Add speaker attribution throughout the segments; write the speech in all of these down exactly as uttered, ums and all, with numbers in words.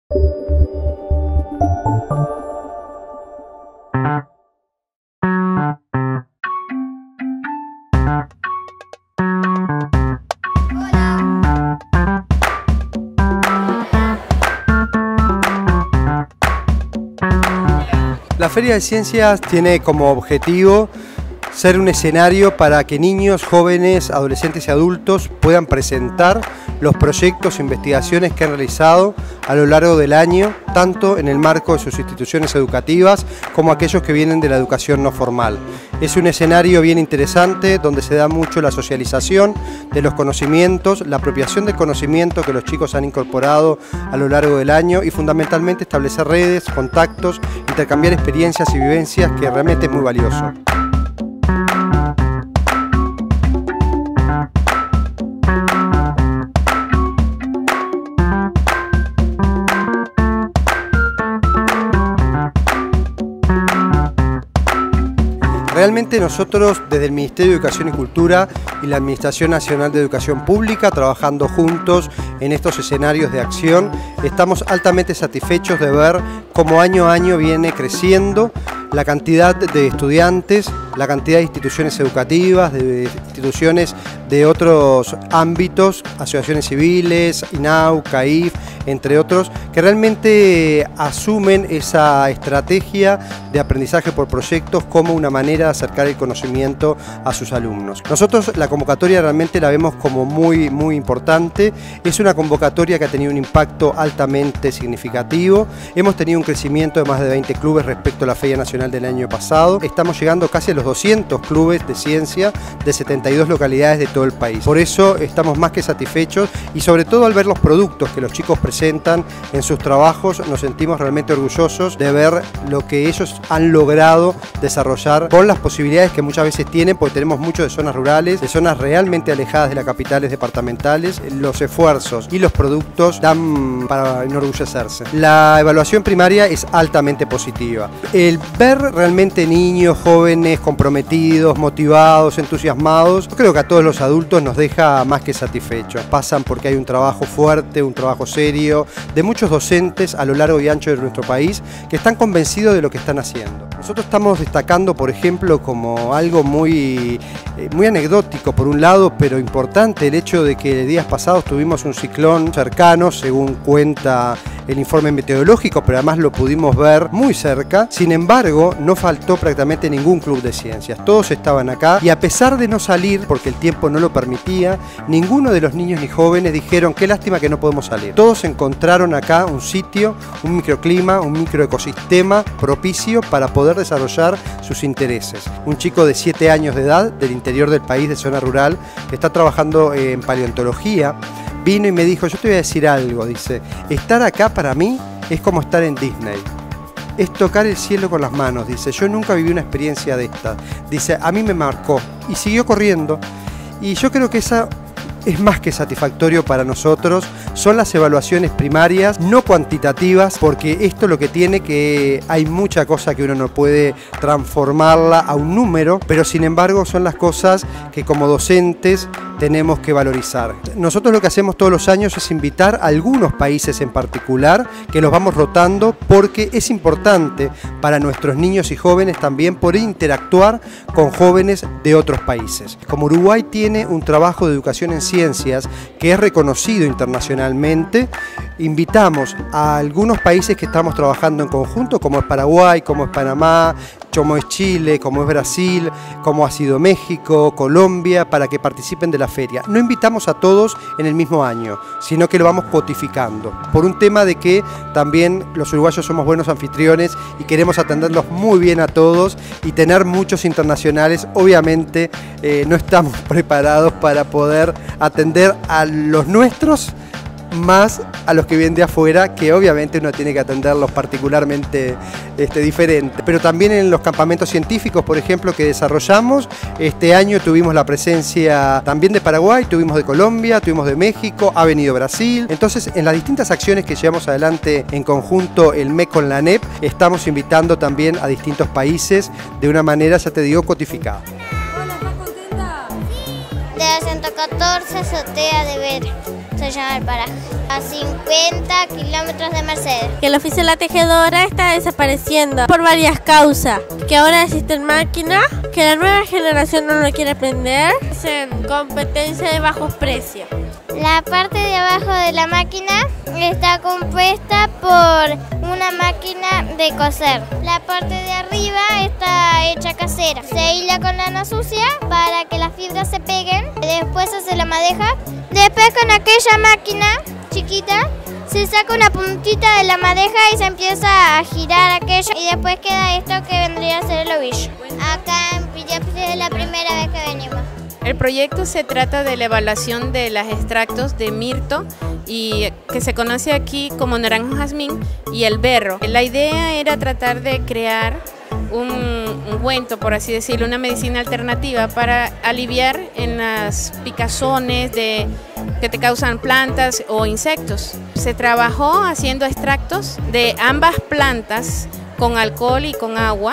Speaker 1: La Feria de Ciencias tiene como objetivo ser un escenario para que niños, jóvenes, adolescentes y adultos puedan presentar los proyectos e investigaciones que han realizado a lo largo del año, tanto en el marco de sus instituciones educativas como aquellos que vienen de la educación no formal. Es un escenario bien interesante donde se da mucho la socialización de los conocimientos, la apropiación del conocimiento que los chicos han incorporado a lo largo del año y fundamentalmente establecer redes, contactos, intercambiar experiencias y vivencias, que realmente es muy valioso. Realmente nosotros desde el Ministerio de Educación y Cultura y la Administración Nacional de Educación Pública, trabajando juntos en estos escenarios de acción, estamos altamente satisfechos de ver cómo año a año viene creciendo la cantidad de estudiantes, la cantidad de instituciones educativas, de instituciones de otros ámbitos, asociaciones civiles, I N A U, C A I F, entre otros, que realmente asumen esa estrategia de aprendizaje por proyectos como una manera de acercar el conocimiento a sus alumnos. Nosotros la convocatoria realmente la vemos como muy, muy importante. Es una convocatoria que ha tenido un impacto altamente significativo. Hemos tenido un crecimiento de más de veinte clubes respecto a la Feria Nacional del año pasado. Estamos llegando casi a los doscientos clubes de ciencia de setenta y dos localidades de todo el país. Por eso estamos más que satisfechos y sobre todo al ver los productos que los chicos presentan en sus trabajos, nos sentimos realmente orgullosos de ver lo que ellos han logrado desarrollar con las posibilidades que muchas veces tienen, porque tenemos mucho de zonas rurales, de zonas realmente alejadas de las capitales departamentales. Los esfuerzos y los productos dan para enorgullecerse. La evaluación primaria es altamente positiva. El ver realmente niños, jóvenes, comprometidos, motivados, entusiasmados, yo creo que a todos los adultos nos deja más que satisfechos. Pasan porque hay un trabajo fuerte, un trabajo serio, de muchos docentes a lo largo y ancho de nuestro país que están convencidos de lo que están haciendo. Nosotros estamos destacando, por ejemplo, como algo muy, eh, muy anecdótico por un lado, pero importante, el hecho de que días pasados tuvimos un ciclón cercano, según cuenta el informe meteorológico, pero además lo pudimos ver muy cerca. Sin embargo, no faltó prácticamente ningún club de ciencias, todos estaban acá y a pesar de no salir, porque el tiempo no lo permitía, ninguno de los niños ni jóvenes dijeron qué lástima que no podemos salir. Todos encontraron acá un sitio, un microclima, un microecosistema propicio para poder desarrollar sus intereses. Un chico de siete años de edad, del interior del país, de zona rural, que está trabajando en paleontología, vino y me dijo, yo te voy a decir algo, dice, estar acá para mí es como estar en Disney. Es tocar el cielo con las manos, dice, yo nunca viví una experiencia de esta. Dice, a mí me marcó y siguió corriendo. Y yo creo que esa es más que satisfactorio para nosotros. Son las evaluaciones primarias, no cuantitativas, porque esto lo que tiene que hay mucha cosa que uno no puede transformarla a un número, pero sin embargo son las cosas que como docentes tenemos que valorizar. Nosotros lo que hacemos todos los años es invitar a algunos países en particular, que los vamos rotando, porque es importante para nuestros niños y jóvenes también poder interactuar con jóvenes de otros países. Como Uruguay tiene un trabajo de educación en ciencias que es reconocido internacionalmente, invitamos a algunos países que estamos trabajando en conjunto, como es Paraguay, como es Panamá, como es Chile, como es Brasil, como ha sido México, Colombia, para que participen de la feria. No invitamos a todos en el mismo año, sino que lo vamos codificando, por un tema de que también los uruguayos somos buenos anfitriones y queremos atenderlos muy bien a todos y tener muchos internacionales. Obviamente eh, no estamos preparados para poder atender a los nuestros, más a los que vienen de afuera, que obviamente uno tiene que atenderlos particularmente este, diferente. Pero también en los campamentos científicos, por ejemplo, que desarrollamos, este año tuvimos la presencia también de Paraguay, tuvimos de Colombia, tuvimos de México, ha venido Brasil. Entonces, en las distintas acciones que llevamos adelante en conjunto el M E C con la A N E P, estamos invitando también a distintos países de una manera, ya te digo, codificada.
Speaker 2: ¿Estás contenta? Sí. De Santa Catarina. catorce Azotea de Vera, se llama el paraje, a cincuenta kilómetros de Mercedes.
Speaker 3: Que el oficio de la tejedora está desapareciendo por varias causas, que ahora existen máquinas, que la nueva generación no lo quiere aprender, hacen competencia de bajos precios.
Speaker 2: La parte de abajo de la máquina está compuesta por una máquina de coser. La parte de arriba está hecha casera. Se hila con lana sucia para que las fibras se peguen. Después se hace la madeja. Después con aquella máquina chiquita se saca una puntita de la madeja y se empieza a girar aquello. Y después queda esto que vendría a ser el ovillo. Acá en Pillapis es la primera vez que venimos.
Speaker 4: El proyecto se trata de la evaluación de los extractos de mirto, y que se conoce aquí como naranjo jazmín, y el berro. La idea era tratar de crear un ungüento, por así decirlo, una medicina alternativa para aliviar en las picazones de, que te causan plantas o insectos. Se trabajó haciendo extractos de ambas plantas con alcohol y con agua,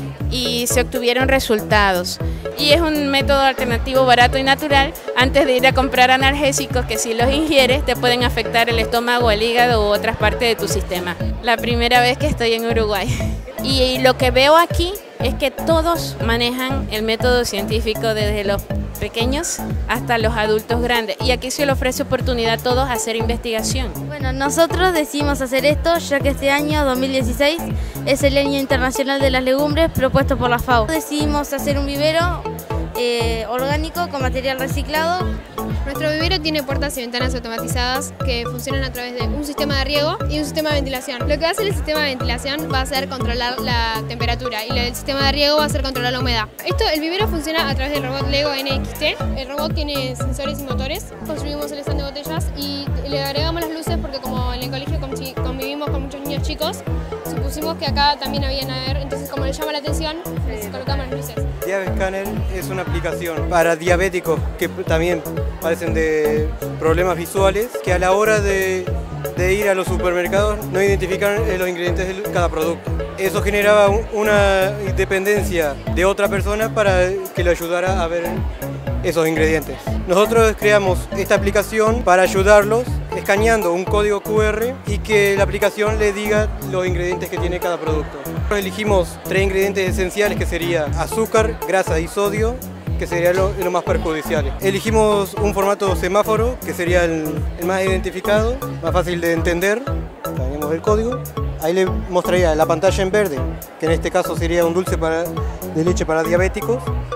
Speaker 4: y se obtuvieron resultados. Y es un método alternativo barato y natural antes de ir a comprar analgésicos que si los ingieres te pueden afectar el estómago, el hígado u otras partes de tu sistema. La primera vez que estoy en Uruguay. Y lo que veo aquí es que todos manejan el método científico desde los pequeños hasta los adultos grandes, y aquí se le ofrece oportunidad a todos a hacer investigación.
Speaker 5: Bueno, nosotros decidimos hacer esto ya que este año, dos mil dieciséis, es el año internacional de las legumbres propuesto por la FAO. Decidimos hacer un vivero eh, orgánico con material reciclado.
Speaker 6: Nuestro vivero tiene puertas y ventanas automatizadas que funcionan a través de un sistema de riego y un sistema de ventilación. Lo que va a hacer el sistema de ventilación va a ser controlar la temperatura, y el sistema de riego va a ser controlar la humedad. Esto, el vivero funciona a través del robot Lego N X T. El robot tiene sensores y motores. Construimos el stand de botellas y le agregamos las luces porque como en el colegio convivimos con muchos niños chicos, supusimos que acá también habían a ver, entonces como les llama la atención, les colocamos las luces.
Speaker 1: Diabescanner es una aplicación para diabéticos que también padecen de problemas visuales, que a la hora de, de ir a los supermercados no identifican los ingredientes de cada producto. Eso generaba una dependencia de otra persona para que le ayudara a ver esos ingredientes. Nosotros creamos esta aplicación para ayudarlos escaneando un código Q R y que la aplicación le diga los ingredientes que tiene cada producto. Nosotros elegimos tres ingredientes esenciales, que sería azúcar, grasa y sodio, que sería lo, lo más perjudicial. Elegimos un formato semáforo, que sería el, el más identificado, más fácil de entender. Tenemos el código. Ahí le mostraría la pantalla en verde, que en este caso sería un dulce para, de leche para diabéticos.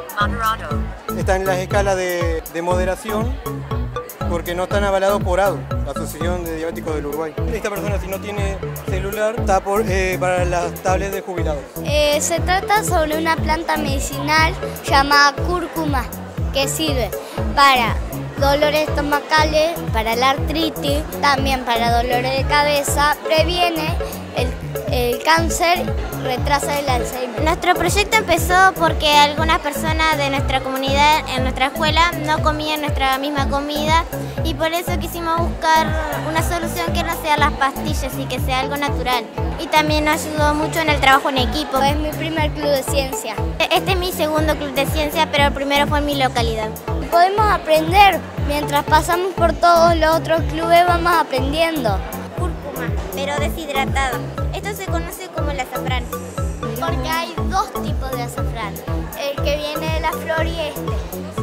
Speaker 1: Está en las escalas de, de moderación, porque no están avalados por A D U, la Asociación de Diabéticos del Uruguay. Esta persona, si no tiene celular, está por, eh, para las tablets de jubilados.
Speaker 2: Eh, se trata sobre una planta medicinal llamada cúrcuma, que sirve para dolores estomacales, para la artritis, también para dolores de cabeza, previene el, el cáncer, retrasa el Alzheimer. Nuestro proyecto empezó porque algunas personas de nuestra comunidad en nuestra escuela no comían nuestra misma comida, y por eso quisimos buscar una solución que no sea las pastillas y que sea algo natural. Y también nos ayudó mucho en el trabajo en equipo. Es mi primer club de ciencia. Este es mi segundo club de ciencia, pero el primero fue en mi localidad. Podemos aprender, mientras pasamos por todos los otros clubes vamos aprendiendo. Cúrcuma, pero deshidratada. Esto se conoce como el azafrán, porque hay dos tipos de azafrán, el que viene de la flor y este.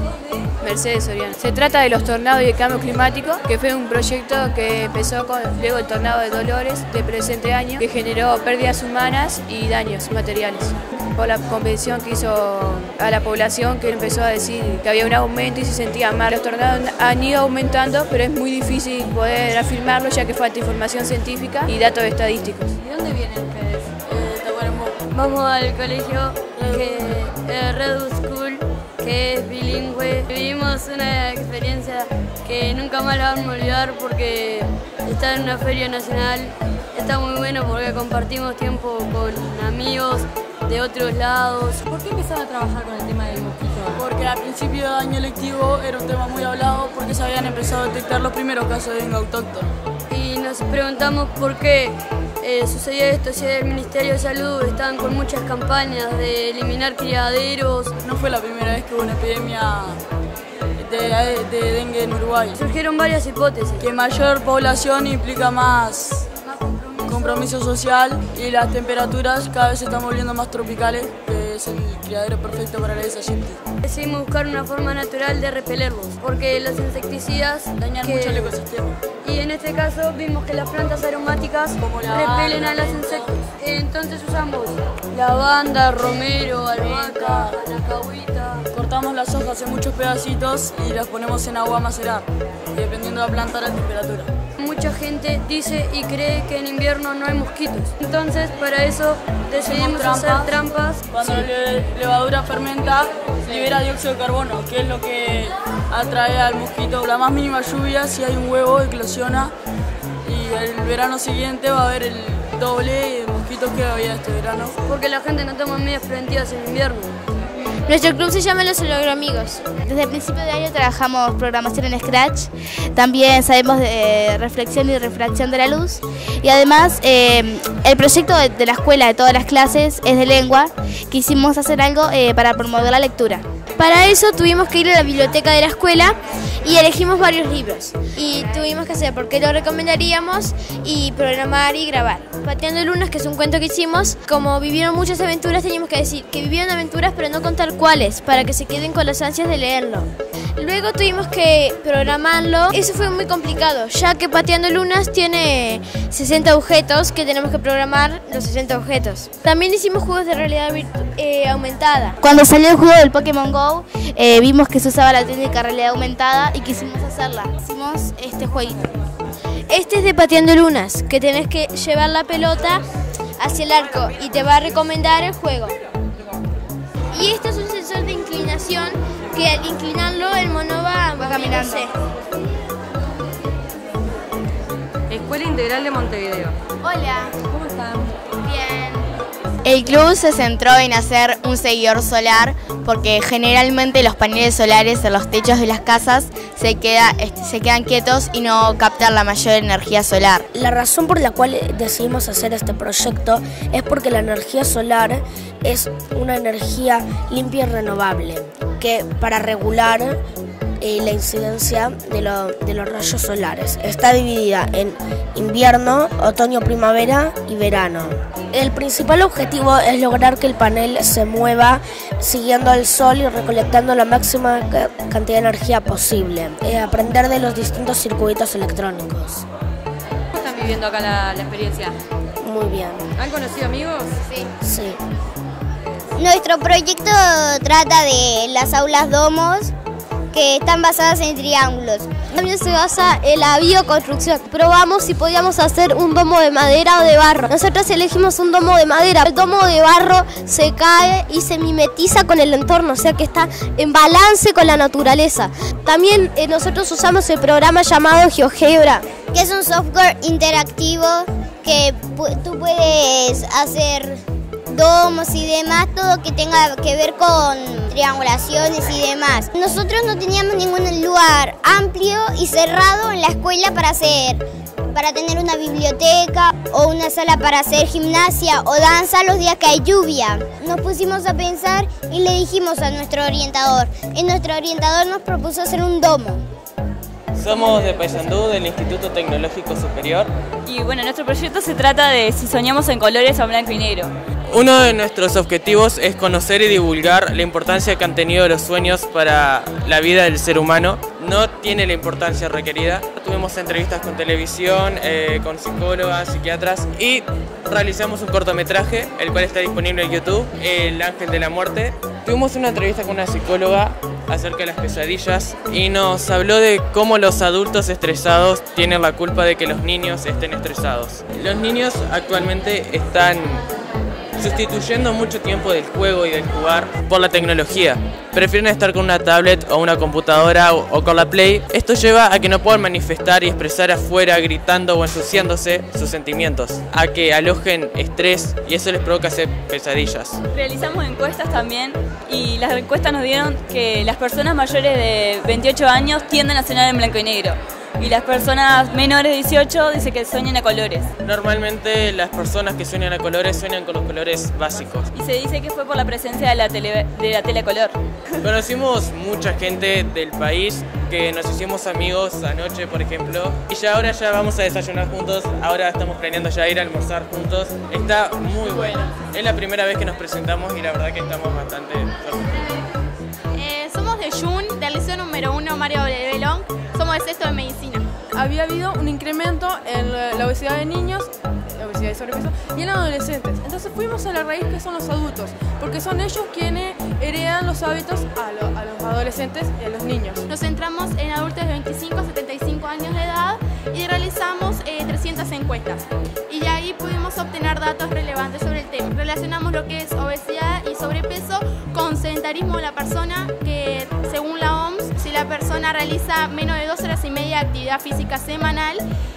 Speaker 7: Mercedes Soriano. Se trata de los tornados y el cambio climático, que fue un proyecto que empezó con, luego el tornado de Dolores de presente año, que generó pérdidas humanas y daños materiales. Por la convención que hizo a la población, que empezó a decir que había un aumento y se sentía mal. Los tornados han ido aumentando, pero es muy difícil poder afirmarlo, ya que falta información científica y datos estadísticos.
Speaker 5: ¿De dónde vienen ustedes? Eh, de Guarambo. Vamos al colegio que es Red School, que es bilingüe. Vivimos una experiencia que nunca más la vamos a olvidar porque está en una feria nacional. Está muy bueno porque compartimos tiempo con amigos de otros lados.
Speaker 8: ¿Por qué empezaron a trabajar con el tema del mosquito? Porque al principio de año lectivo era un tema muy hablado porque se habían empezado a detectar los primeros casos de dengue autóctono.
Speaker 5: Y nos preguntamos por qué eh, sucedía esto, si el Ministerio de Salud estaban con muchas campañas de eliminar criaderos.
Speaker 8: No fue la primera vez que hubo una epidemia de, de dengue en Uruguay.
Speaker 5: Surgieron varias hipótesis.
Speaker 8: Que mayor población implica más compromiso social y las temperaturas cada vez se están volviendo más tropicales, que es el criadero perfecto para la Aegypti.
Speaker 5: Decidimos buscar una forma natural de repelerlos, porque los insecticidas
Speaker 8: dañan
Speaker 5: que...
Speaker 8: mucho el ecosistema.
Speaker 5: Y en este caso vimos que las plantas aromáticas
Speaker 8: como la
Speaker 5: repelen
Speaker 8: lavanda,
Speaker 5: a los insectos. Entonces usamos lavanda, romero, albahaca, anacahuita.
Speaker 8: Cortamos las hojas en muchos pedacitos y las ponemos en agua a macerar, dependiendo de la planta la temperatura.
Speaker 5: Mucha gente dice y cree que en invierno no hay mosquitos. Entonces para eso decidimos
Speaker 8: trampas.
Speaker 5: hacer trampas.
Speaker 8: Cuando la levadura fermenta, libera dióxido de carbono, que es lo que atrae al mosquito. La más mínima lluvia, si hay un huevo, eclosiona y el verano siguiente va a haber el doble de mosquitos que había este verano.
Speaker 5: Porque la gente no toma medidas preventivas en invierno.
Speaker 3: Nuestro club se llama Los Hologramigos.
Speaker 2: Desde el principio de año trabajamos programación en Scratch, también sabemos de reflexión y refracción de la luz y además eh, el proyecto de, de la escuela de todas las clases es de lengua. Quisimos hacer algo eh, para promover la lectura.
Speaker 3: Para eso tuvimos que ir a la biblioteca de la escuela y elegimos varios libros. Y tuvimos que hacer por qué lo recomendaríamos y programar y grabar. Pateando Lunas, que es un cuento que hicimos, como vivieron muchas aventuras, teníamos que decir que vivieron aventuras pero no contar cuáles, para que se queden con las ansias de leerlo. Luego tuvimos que programarlo. Eso fue muy complicado, ya que Pateando Lunas tiene sesenta objetos que tenemos que programar los sesenta objetos. También hicimos juegos de realidad eh, aumentada.
Speaker 2: Cuando salió el juego del Pokémon Go, eh, vimos que se usaba la técnica realidad aumentada y quisimos hacerla. Hicimos este jueguito.
Speaker 3: Este es de Pateando Lunas, que tenés que llevar la pelota hacia el arco y te va a recomendar el juego. Y este es un sensor de inclinación que al inclinarlo el mono va, va caminando.
Speaker 9: Escuela Integral de Montevideo.
Speaker 2: Hola.
Speaker 9: ¿Cómo están?
Speaker 2: Bien. El club se centró en hacer un seguidor solar porque generalmente los paneles solares en los techos de las casas se, queda, se quedan quietos y no captan la mayor energía solar.
Speaker 10: La razón por la cual decidimos hacer este proyecto es porque la energía solar es una energía limpia y renovable que para regular eh, la incidencia de, lo, de los rayos solares está dividida en invierno, otoño, primavera y verano. El principal objetivo es lograr que el panel se mueva siguiendo al sol y recolectando la máxima cantidad de energía posible. Eh, aprender de los distintos circuitos electrónicos.
Speaker 9: ¿Cómo están viviendo acá la, la experiencia?
Speaker 10: Muy bien.
Speaker 9: ¿Han conocido amigos?
Speaker 2: Sí.
Speaker 10: Sí.
Speaker 2: Nuestro proyecto trata de las aulas domos que están basadas en triángulos.
Speaker 3: También se basa en la bioconstrucción. Probamos si podíamos hacer un domo de madera o de barro. Nosotros elegimos un domo de madera. El domo de barro se cae y se mimetiza con el entorno, o sea que está en balance con la naturaleza. También eh, nosotros usamos el programa llamado GeoGebra,
Speaker 2: que es un software interactivo que tú puedes hacer domos y demás, todo que tenga que ver con triangulaciones y demás. Nosotros no teníamos ningún lugar amplio y cerrado en la escuela para hacer, para tener una biblioteca o una sala para hacer gimnasia o danza los días que hay lluvia. Nos pusimos a pensar y le dijimos a nuestro orientador, y nuestro orientador nos propuso hacer un domo.
Speaker 11: Somos de Paysandú, del Instituto Tecnológico Superior.
Speaker 12: Y bueno, nuestro proyecto se trata de si soñamos en colores o blanco y negro.
Speaker 11: Uno de nuestros objetivos es conocer y divulgar la importancia que han tenido los sueños para la vida del ser humano. No tiene la importancia requerida. Tuvimos entrevistas con televisión, eh, con psicólogas, psiquiatras y realizamos un cortometraje, el cual está disponible en YouTube, El Ángel de la Muerte. Tuvimos una entrevista con una psicóloga acerca de las pesadillas y nos habló de cómo los adultos estresados tienen la culpa de que los niños estén estresados. Los niños actualmente están sustituyendo mucho tiempo del juego y del jugar por la tecnología. Prefieren estar con una tablet o una computadora o, o con la Play. Esto lleva a que no puedan manifestar y expresar afuera gritando o ensuciándose sus sentimientos, a que alojen estrés y eso les provoca hacer pesadillas.
Speaker 12: Realizamos encuestas también y las encuestas nos dieron que las personas mayores de veintiocho años tienden a soñar en blanco y negro, y las personas menores de dieciocho dicen que sueñan a colores.
Speaker 11: Normalmente las personas que sueñan a colores sueñan con los colores básicos.
Speaker 12: Y se dice que fue por la presencia de la, tele, de la tele a color.
Speaker 11: Conocimos mucha gente del país que nos hicimos amigos anoche, por ejemplo, y ya ahora ya vamos a desayunar juntos, ahora estamos planeando ya ir a almorzar juntos. Está muy bueno. Es la primera vez que nos presentamos y la verdad que estamos bastante sorprendidos.
Speaker 13: Eh, somos de Jun, del liceo número uno Mario Belón, somos de sexto de medicina.
Speaker 14: Había habido un incremento en la obesidad de niños, la obesidad y sobrepeso, y en adolescentes. Entonces fuimos a la raíz que son los adultos, porque son ellos quienes heredan los hábitos a, lo, a los adolescentes y a los niños.
Speaker 13: Nos centramos en adultos de veinticinco a setenta y cinco años de edad y realizamos eh, trescientas encuestas. Y de ahí pudimos obtener datos relevantes sobre el tema. Relacionamos lo que es obesidad y sobrepeso con sedentarismo de la persona, que según la O M S, si la persona realiza menos de dos horas y media de actividad física semanal,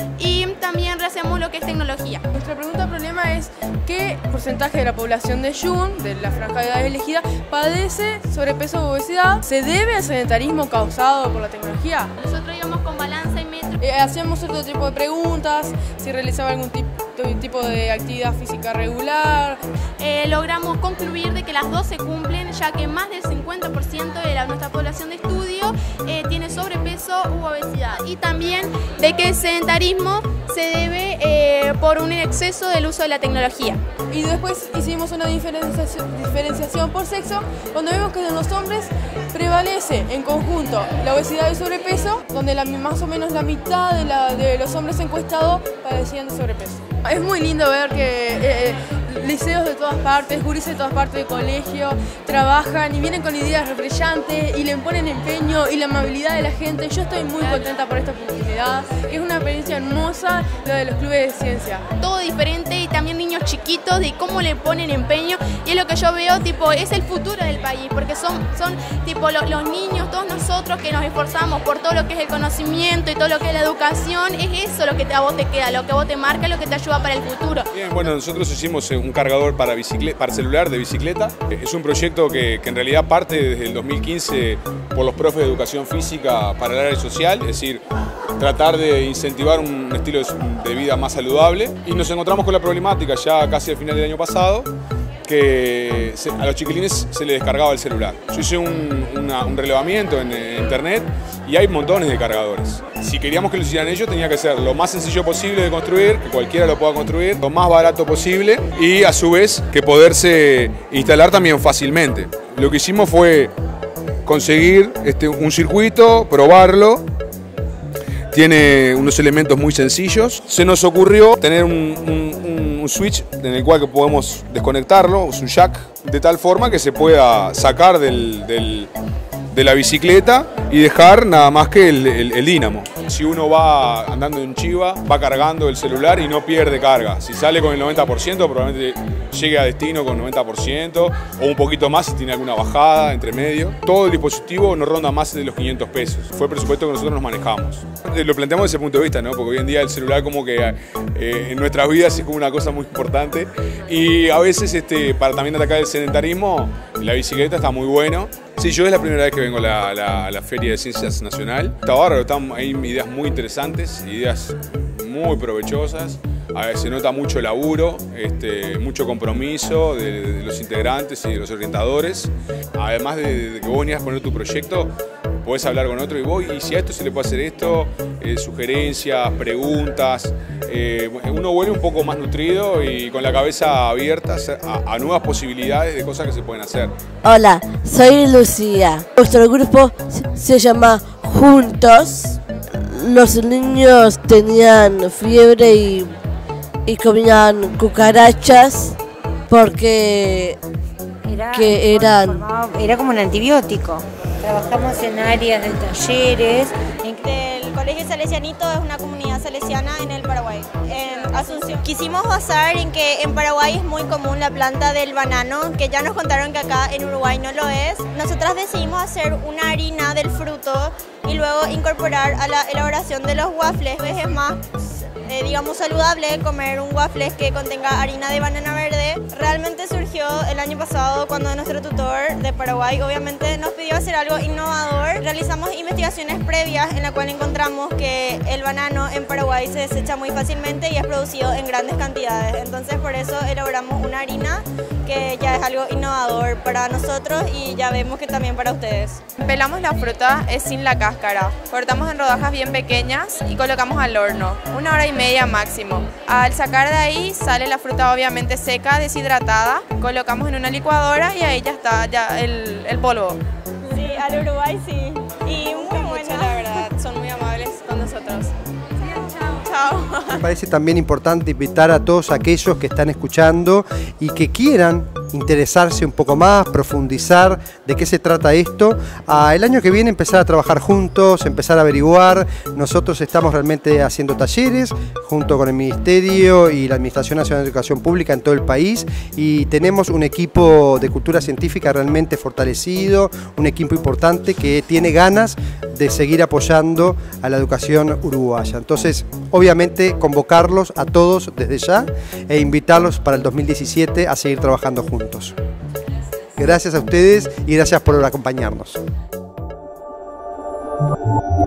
Speaker 13: y también hacemos lo que es tecnología.
Speaker 14: Nuestra pregunta problema es ¿qué porcentaje de la población de Jun, de la franja de edad elegida, padece sobrepeso o obesidad? ¿Se debe al sedentarismo causado por la tecnología?
Speaker 13: Nosotros íbamos con balanza y metro.
Speaker 14: Eh, hacíamos otro tipo de preguntas, si realizaba algún tipo tipo de actividad física regular.
Speaker 13: Eh, logramos concluir de que las dos se cumplen, ya que más del cincuenta por ciento de la, nuestra población de estudio eh, tiene sobrepeso u obesidad. Y también de que el sedentarismo se debe eh, por un exceso del uso de la tecnología.
Speaker 14: Y después hicimos una diferenciación, diferenciación por sexo, donde vemos que en los hombres prevalece en conjunto la obesidad y el sobrepeso, donde la, más o menos la mitad de, la, de los hombres encuestados padecían de sobrepeso. Es muy lindo ver que eh, liceos de todas partes, gurises de todas partes del colegio, trabajan y vienen con ideas brillantes y le ponen empeño y la amabilidad de la gente. Yo estoy muy contenta por esta oportunidad. Es una experiencia hermosa lo de los clubes de ciencia.
Speaker 13: Todo diferente y también niños chiquitos de cómo le ponen empeño, y es lo que yo veo, tipo, es el futuro del país, porque son, son tipo lo, los niños, todos nosotros que nos esforzamos por todo lo que es el conocimiento y todo lo que es la educación, es eso lo que a vos te queda, lo que a vos te marca, lo que te ayuda para el futuro.
Speaker 15: Bien, bueno, nosotros hicimos un cargador para, para celular de bicicleta. Es un proyecto que, que en realidad parte desde el dos mil quince por los profes de educación física para el área social, es decir, tratar de incentivar un estilo de vida más saludable. Y nos encontramos con la problemática ya casi al final del año pasado, que se, a los chiquilines se les descargaba el celular. Yo hice un, una, un relevamiento en, en internet y hay montones de cargadores. Si queríamos que lo hicieran ellos, tenía que ser lo más sencillo posible de construir, que cualquiera lo pueda construir, lo más barato posible y a su vez que poderse instalar también fácilmente. Lo que hicimos fue conseguir este, un circuito, probarlo. Tiene unos elementos muy sencillos. Se nos ocurrió tener un, un, un switch en el cual podemos desconectarlo, es un jack, de tal forma que se pueda sacar del, del, de la bicicleta y dejar nada más que el, el, el dínamo. Si uno va andando en chiva, va cargando el celular y no pierde carga. Si sale con el noventa por ciento, probablemente llegue a destino con noventa por ciento o un poquito más si tiene alguna bajada entre medio. Todo el dispositivo no ronda más de los quinientos pesos. Fue el presupuesto que nosotros nos manejamos. Lo planteamos desde ese punto de vista, ¿no? Porque hoy en día el celular como que eh, en nuestras vidas es como una cosa muy importante y a veces este, para también atacar el sedentarismo, la bicicleta está muy bueno. Sí, yo es la primera vez que vengo a la, la, la Feria de Ciencias Nacional. Está bárbaro, están, hay ideas muy interesantes, ideas muy provechosas. A ver, se nota mucho laburo, este, mucho compromiso de, de los integrantes y de los orientadores. Además de, de que vos venías a poner tu proyecto, podés hablar con otro y vos, y si a esto se le puede hacer esto, eh, sugerencias, preguntas, eh, uno vuelve un poco más nutrido y con la cabeza abierta a, a nuevas posibilidades de cosas que se pueden hacer.
Speaker 16: Hola, soy Lucía. Nuestro grupo se llama Juntos. Los niños tenían fiebre y, y comían cucarachas porque
Speaker 17: era,
Speaker 16: que eran...
Speaker 17: formado, era como un antibiótico. Trabajamos en áreas de talleres.
Speaker 18: El Colegio Salesianito es una comunidad salesiana en el Paraguay, en Asunción. Quisimos basar en que en Paraguay es muy común la planta del banano, que ya nos contaron que acá en Uruguay no lo es. Nosotras decidimos hacer una harina del fruto y luego incorporar a la elaboración de los waffles. Es más, eh, digamos, saludable comer un waffle que contenga harina de banana verde. Realmente surgió el año pasado cuando nuestro tutor de Paraguay obviamente nos pidió hacer algo innovador. Realizamos investigaciones previas en la cual encontramos que el banano en Paraguay se desecha muy fácilmente y es producido en grandes cantidades. Entonces por eso elaboramos una harina que ya es algo innovador para nosotros y ya vemos que también para ustedes.
Speaker 19: Pelamos la fruta es sin la cáscara, cortamos en rodajas bien pequeñas y colocamos al horno, una hora y media máximo. Al sacar de ahí sale la fruta obviamente seca, deshidratada, colocamos en una licuadora y ahí ya está ya el, el polvo.
Speaker 18: Sí, al Uruguay sí, y muy buena,
Speaker 19: la verdad, son muy amables con nosotros.
Speaker 1: Me parece también importante invitar a todos aquellos que están escuchando y que quieran interesarse un poco más, profundizar de qué se trata esto, a el año que viene empezar a trabajar juntos, empezar a averiguar. Nosotros estamos realmente haciendo talleres junto con el Ministerio y la Administración Nacional de Educación Pública en todo el país y tenemos un equipo de cultura científica realmente fortalecido, un equipo importante que tiene ganas de seguir apoyando a la educación uruguaya. Entonces, obviamente, convocarlos a todos desde ya e invitarlos para el dos mil diecisiete a seguir trabajando juntos. Gracias a ustedes y gracias por acompañarnos.